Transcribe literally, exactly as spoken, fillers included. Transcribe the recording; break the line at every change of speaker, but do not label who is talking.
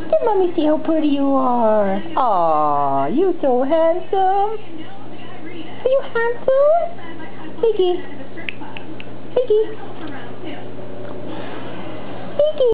Let mommy see how pretty you are. Aw, you so handsome. Are you handsome? Meego. Meego. Meego.